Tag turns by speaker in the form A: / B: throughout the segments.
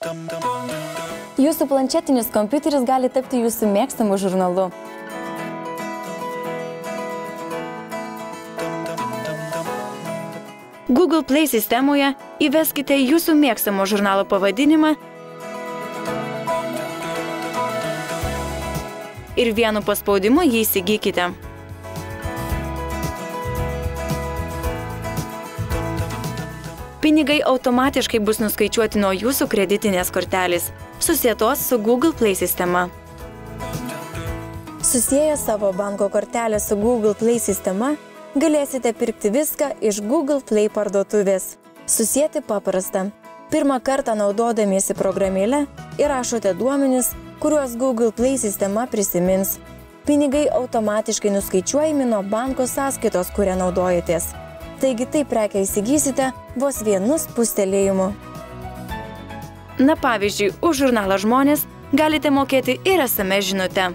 A: Jūsų planšetinis kompiuteris gali tapti jūsų mėgstamu žurnalu. Google Play sistemoje įveskite jūsų mėgstamo žurnalo pavadinimą ir vienu paspaudimu jį įsigykite. Pinigai automatiškai bus nuskaičiuoti nuo jūsų kreditinės kortelės, susietos su Google Play sistema. Susieję savo banko kortelę su Google Play sistema, galėsite pirkti viską iš Google Play parduotuvės. Susieti paprasta. Pirmą kartą naudodamiesi programėlę įrašote duomenis, kuriuos Google Play sistema prisimins. Pinigai automatiškai nuskaičiuojami nuo banko sąskaitos, kurią naudojatės. Taigi tai prekę įsigysite vos vienu spustelėjimu. Na pavyzdžiui, už žurnalą Žmonės galite mokėti ir SMS žinutę.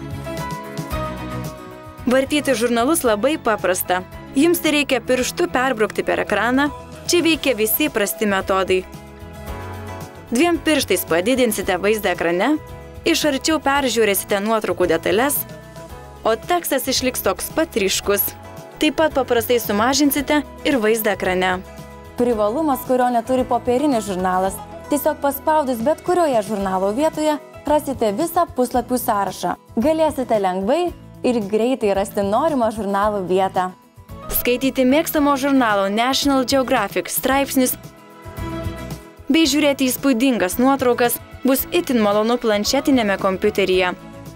A: Vartyti žurnalus labai paprasta. Jums tai reikia pirštu perbraukti per ekraną. Čia veikia visi prasti metodai. Dviem pirštais padidinsite vaizdą ekrane, iš arčiau peržiūrėsite nuotraukų detalės, o tekstas išliks toks pat ryškus. Taip pat paprastai sumažinsite ir vaizdą ekrane. Privalumas, kurio neturi popierinis žurnalas. Tiesiog paspaudus bet kurioje žurnalo vietoje rasite visą puslapių sąrašą. Galėsite lengvai ir greitai rasti norimą žurnalo vietą. Skaityti mėgstamo žurnalo National Geographic straipsnius bei žiūrėti įspūdingas nuotraukas bus itin malonu planšetinėme kompiuteryje.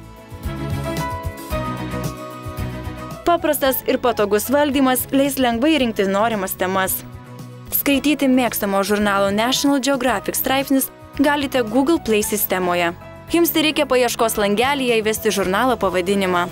A: Paprastas ir patogus valdymas leis lengvai rinkti norimas temas. Skaityti mėgstamo žurnalo National Geographic straipsnius galite Google Play sistemoje. Jums tai reikia paieškos langelyje įvesti žurnalo pavadinimą.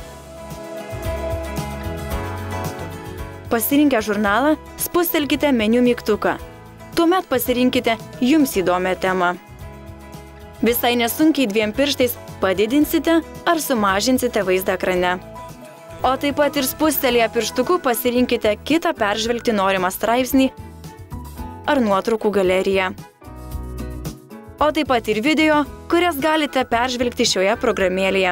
A: Pasirinkę žurnalą, spustelkite meniu mygtuką. Tuomet pasirinkite jums įdomią temą. Visai nesunkiai dviem pirštais padidinsite ar sumažinsite vaizdą ekrane. O taip pat ir spustelėję pirštuku pasirinkite kitą peržvelgti norimą straipsnį ar nuotraukų galeriją. O taip pat ir video, kurias galite peržvelgti šioje programėlėje.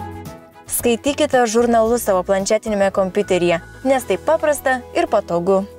A: Skaitykite žurnalus savo planšetinėme kompiuteryje, nes tai paprasta ir patogu.